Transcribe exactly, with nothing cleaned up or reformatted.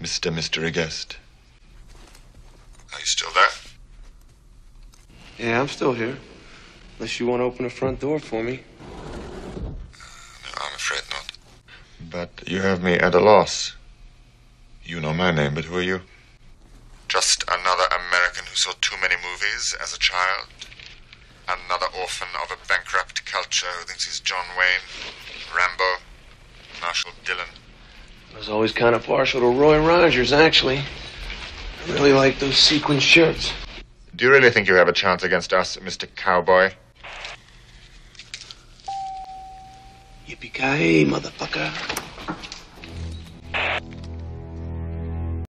Mister Mystery Guest. Are you still there? Yeah, I'm still here. Unless you want to open the front door for me. No, I'm afraid not. But you have me at a loss. You know my name, but who are you? Just another American who saw too many movies as a child. Another orphan of a bankrupt culture who thinks he's John Wayne, Rambo, Marshall Dillon. I was always kind of partial to Roy Rogers, actually. I really like those sequin shirts. Do you really think you have a chance against us, Mister Cowboy? Yippee-ki-yay, motherfucker.